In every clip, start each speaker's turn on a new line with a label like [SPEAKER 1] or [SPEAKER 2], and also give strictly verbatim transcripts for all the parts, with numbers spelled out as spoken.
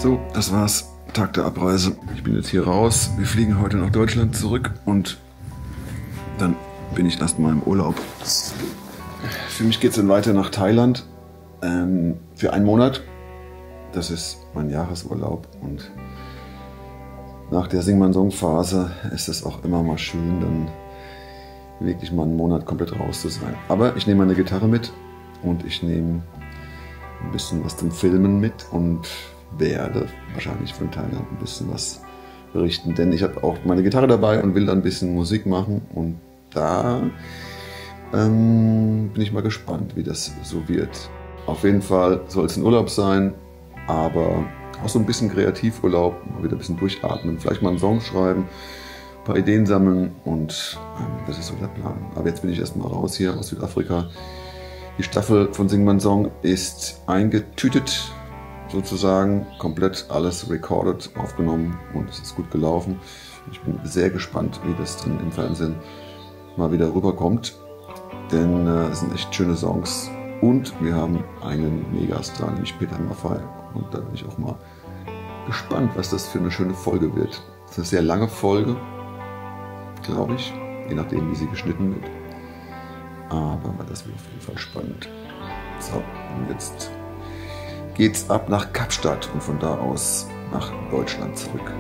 [SPEAKER 1] So, das war's. Tag der Abreise. Ich bin jetzt hier raus. Wir fliegen heute nach Deutschland zurück und dann bin ich erstmal im Urlaub. Für mich geht es dann weiter nach Thailand ähm, für einen Monat. Das ist mein Jahresurlaub und nach der Sing-Man-Song-Phase ist es auch immer mal schön, dann wirklich mal einen Monat komplett raus zu sein. Aber ich nehme meine Gitarre mit und ich nehme ein bisschen was zum Filmen mit und werde wahrscheinlich von Thailand ein bisschen was berichten, denn ich habe auch meine Gitarre dabei und will dann ein bisschen Musik machen und da ähm, bin ich mal gespannt, wie das so wird. Auf jeden Fall soll es ein Urlaub sein, aber auch so ein bisschen Kreativurlaub, mal wieder ein bisschen durchatmen, vielleicht mal einen Song schreiben, ein paar Ideen sammeln und ähm, das ist so der Plan. Aber jetzt bin ich erstmal raus hier aus Südafrika. Die Staffel von Sing-Man-Song ist eingetütet, sozusagen, komplett alles recorded, aufgenommen und es ist gut gelaufen. Ich bin sehr gespannt, wie das dann im Fernsehen mal wieder rüberkommt, denn äh, es sind echt schöne Songs und wir haben einen Megastar, nämlich Peter Maffay, und da bin ich auch mal gespannt, was das für eine schöne Folge wird. Es ist eine sehr lange Folge, glaube ich, je nachdem, wie sie geschnitten wird, aber das wird auf jeden Fall spannend. So, und jetzt geht's ab nach Kapstadt und von da aus nach Deutschland zurück.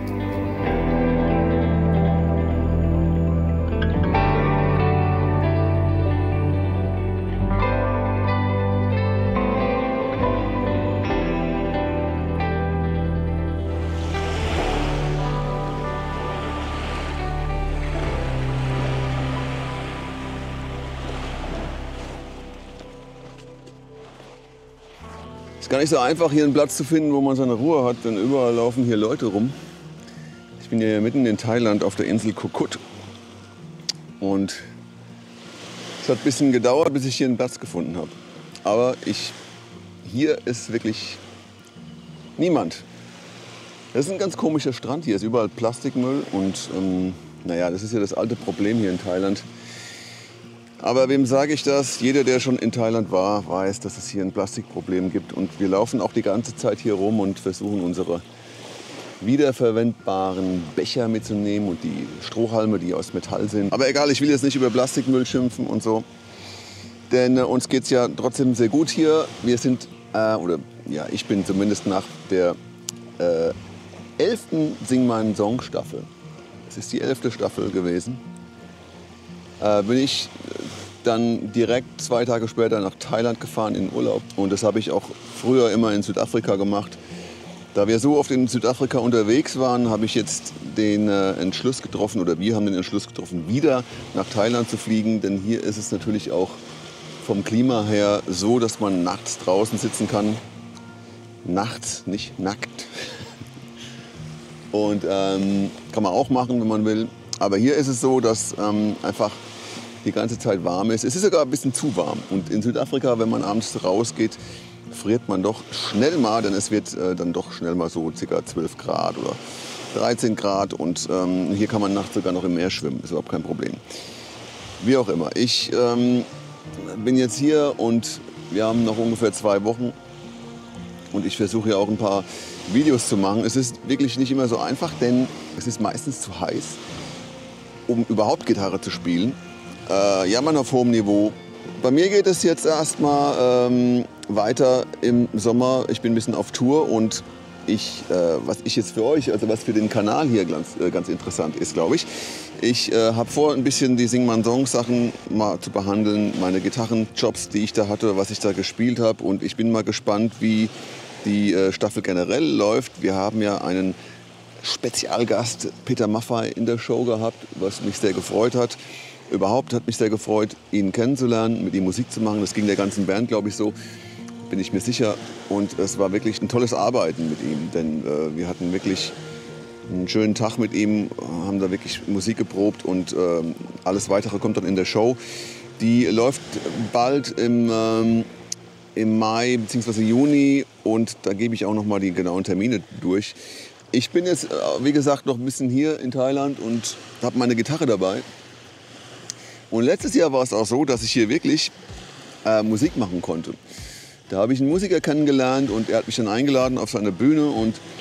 [SPEAKER 1] Es ist gar nicht so einfach, hier einen Platz zu finden, wo man seine Ruhe hat, denn überall laufen hier Leute rum. Ich bin hier mitten in Thailand auf der Insel Koh Kut und es hat ein bisschen gedauert, bis ich hier einen Platz gefunden habe. Aber ich, hier ist wirklich niemand. Das ist ein ganz komischer Strand, hier ist überall Plastikmüll und ähm, naja, das ist ja das alte Problem hier in Thailand. Aber wem sage ich das? Jeder, der schon in Thailand war, weiß, dass es hier ein Plastikproblem gibt. Und wir laufen auch die ganze Zeit hier rum und versuchen, unsere wiederverwendbaren Becher mitzunehmen und die Strohhalme, die aus Metall sind. Aber egal, ich will jetzt nicht über Plastikmüll schimpfen und so. Denn äh, uns geht es ja trotzdem sehr gut hier. Wir sind, äh, oder ja, ich bin zumindest nach der äh, elften Sing-Man-Song-Staffel, es ist die elfte Staffel gewesen, Äh, bin ich dann direkt zwei Tage später nach Thailand gefahren in Urlaub. Und das habe ich auch früher immer in Südafrika gemacht. Da wir so oft in Südafrika unterwegs waren, habe ich jetzt den äh, Entschluss getroffen, oder wir haben den Entschluss getroffen, wieder nach Thailand zu fliegen. Denn hier ist es natürlich auch vom Klima her so, dass man nachts draußen sitzen kann. Nachts, nicht nackt. Und ähm, kann man auch machen, wenn man will. Aber hier ist es so, dass ähm, einfach die ganze Zeit warm ist. Es ist sogar ein bisschen zu warm. Und in Südafrika, wenn man abends rausgeht, friert man doch schnell mal, denn es wird äh, dann doch schnell mal so ca. zwölf Grad oder dreizehn Grad. Und ähm, hier kann man nachts sogar noch im Meer schwimmen, ist überhaupt kein Problem. Wie auch immer. Ich ähm, bin jetzt hier und wir haben noch ungefähr zwei Wochen. Und ich versuche ja auch ein paar Videos zu machen. Es ist wirklich nicht immer so einfach, denn es ist meistens zu heiß, um überhaupt Gitarre zu spielen. Äh, jammern auf hohem Niveau. Bei mir geht es jetzt erstmal ähm, weiter im Sommer. Ich bin ein bisschen auf Tour und ich, äh, was ich jetzt für euch, also was für den Kanal hier ganz, äh, ganz interessant ist, glaube ich. Ich äh, habe vor, ein bisschen die Sing-Man-Song-Sachen mal zu behandeln, meine Gitarrenjobs, die ich da hatte, was ich da gespielt habe. Und ich bin mal gespannt, wie die äh, Staffel generell läuft. Wir haben ja einen Spezialgast, Peter Maffay, in der Show gehabt, was mich sehr gefreut hat. Überhaupt hat mich sehr gefreut, ihn kennenzulernen, mit ihm Musik zu machen. Das ging der ganzen Band, glaube ich, so, bin ich mir sicher. Und es war wirklich ein tolles Arbeiten mit ihm, denn äh, wir hatten wirklich einen schönen Tag mit ihm, haben da wirklich Musik geprobt und äh, alles Weitere kommt dann in der Show. Die läuft bald im, ähm, im Mai bzw. Juni und da gebe ich auch noch mal die genauen Termine durch. Ich bin jetzt, wie gesagt, noch ein bisschen hier in Thailand und habe meine Gitarre dabei. Und letztes Jahr war es auch so, dass ich hier wirklich äh, Musik machen konnte. Da habe ich einen Musiker kennengelernt und er hat mich dann eingeladen auf seine Bühne und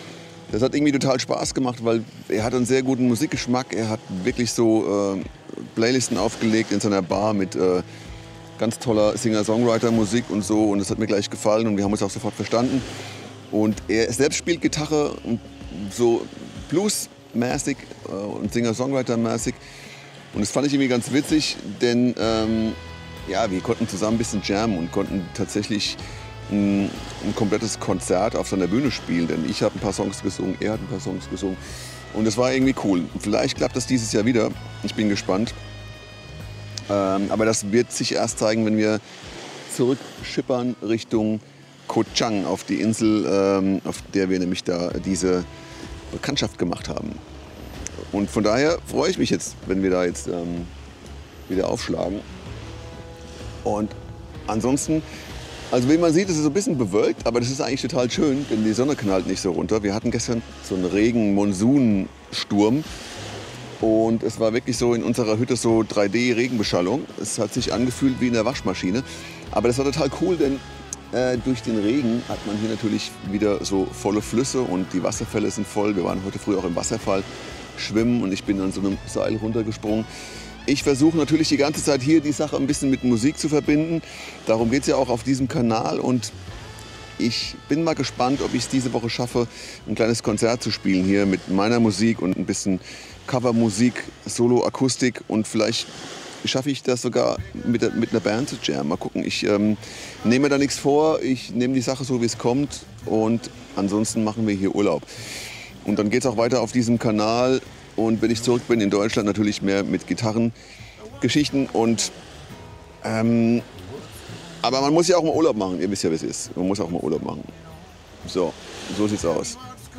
[SPEAKER 1] Das hat irgendwie total Spaß gemacht, weil er hat einen sehr guten Musikgeschmack. Er hat wirklich so äh, Playlisten aufgelegt in seiner Bar mit äh, ganz toller Singer-Songwriter-Musik und so. Und das hat mir gleich gefallen und wir haben uns auch sofort verstanden. Und er selbst spielt Gitarre und so Blues-mäßig äh, und Singer-Songwriter-mäßig. Und das fand ich irgendwie ganz witzig, denn ähm, ja, wir konnten zusammen ein bisschen jammen und konnten tatsächlich ein, ein komplettes Konzert auf seiner Bühne spielen. Denn ich habe ein paar Songs gesungen, er hat ein paar Songs gesungen. Und das war irgendwie cool. Vielleicht klappt das dieses Jahr wieder. Ich bin gespannt. Ähm, aber das wird sich erst zeigen, wenn wir zurückschippern Richtung Koh Chang, auf die Insel, ähm, auf der wir nämlich da diese Bekanntschaft gemacht haben. Und von daher freue ich mich jetzt, wenn wir da jetzt ähm, wieder aufschlagen. Und ansonsten, also wie man sieht, es ist so ein bisschen bewölkt, aber das ist eigentlich total schön, denn die Sonne knallt nicht so runter. Wir hatten gestern so einen Regen-Monsun-Sturm und es war wirklich so in unserer Hütte so drei D-Regenbeschallung. Es hat sich angefühlt wie in der Waschmaschine, aber das war total cool, denn äh, durch den Regen hat man hier natürlich wieder so volle Flüsse und die Wasserfälle sind voll. Wir waren heute früh auch im Wasserfall schwimmen und ich bin an so einem Seil runtergesprungen. Ich versuche natürlich die ganze Zeit hier die Sache ein bisschen mit Musik zu verbinden. Darum geht es ja auch auf diesem Kanal und ich bin mal gespannt, ob ich es diese Woche schaffe, ein kleines Konzert zu spielen hier mit meiner Musik und ein bisschen Covermusik, Solo-Akustik und vielleicht schaffe ich das sogar mit, mit einer Band zu jammen. Mal gucken, ich ähm, nehme mir da nichts vor, ich nehme die Sache so, wie es kommt und ansonsten machen wir hier Urlaub. Und dann geht es auch weiter auf diesem Kanal. Und wenn ich zurück bin in Deutschland, natürlich mehr mit Gitarrengeschichten. Und, ähm, aber man muss ja auch mal Urlaub machen. Ihr wisst ja, wie es ist. Man muss auch mal Urlaub machen. So, so sieht's aus.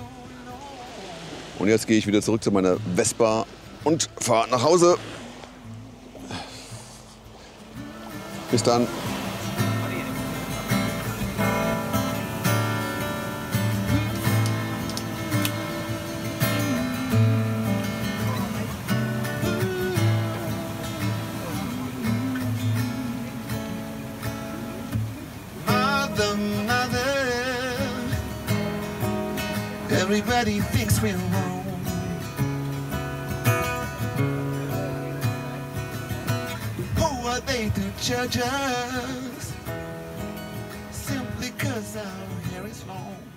[SPEAKER 1] Und jetzt gehe ich wieder zurück zu meiner Vespa und fahre nach Hause. Bis dann.
[SPEAKER 2] Everybody thinks we're wrong. Who are they to judge us? Simply 'cause our hair is long.